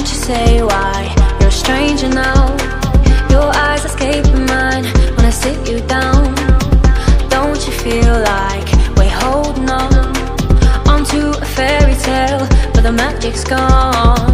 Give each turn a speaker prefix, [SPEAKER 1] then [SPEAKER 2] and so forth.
[SPEAKER 1] Won't you say why you're a stranger now? Your eyes escaping mine when I sit you down. Don't you feel like we're holding on onto a fairy tale, but the magic's gone?